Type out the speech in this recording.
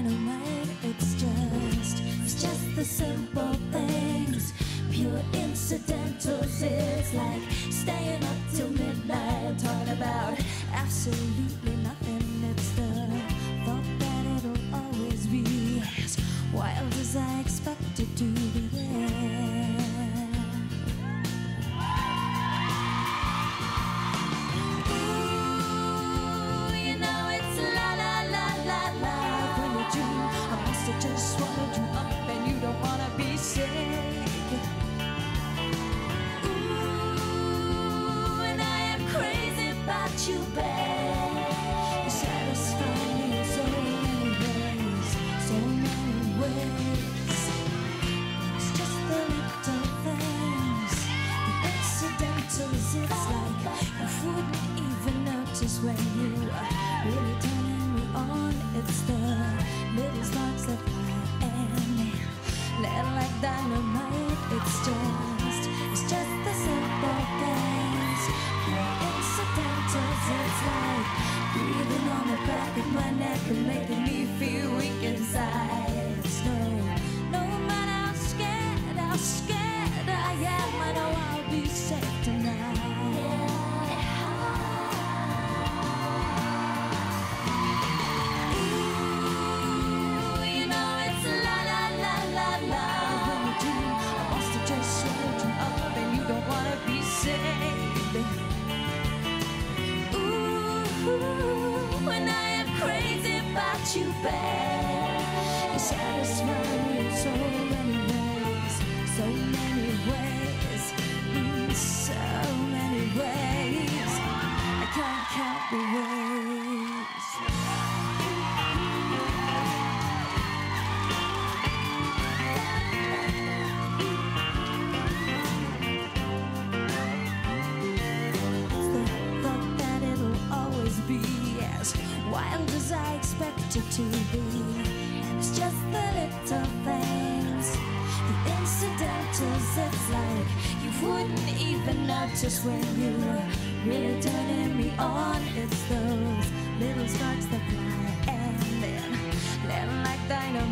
dynamite. It's just the simple things, pure incidentals. It's like staying up till midnight, talking about absolutely nothing. It's the thought that it'll always be as wild as I expect it to be. Just swallowed you up and you don't wanna be sick. Ooh, and I am crazy about you, babe. You satisfy me in so many ways, so many ways. It's just the little things, the incidentals. It's like you wouldn't even notice when you are really turning me on. It's the little sparks that fly and let like dynamite. It's just the simple things, pure incidentals. It's like breathing on the back of my neck and making me feel weak inside. It's no matter how scared I am, I know I'll be safe tonight. You, babe, you satisfy me in so many ways, so many ways, so many ways. I can't count the ways. It's the thought that it'll always be as wild as I expect it to be. And it's just the little things, the incidentals. It's like you wouldn't even notice when you're really turning me on. It's those little sparks that fly and then let like dynamite.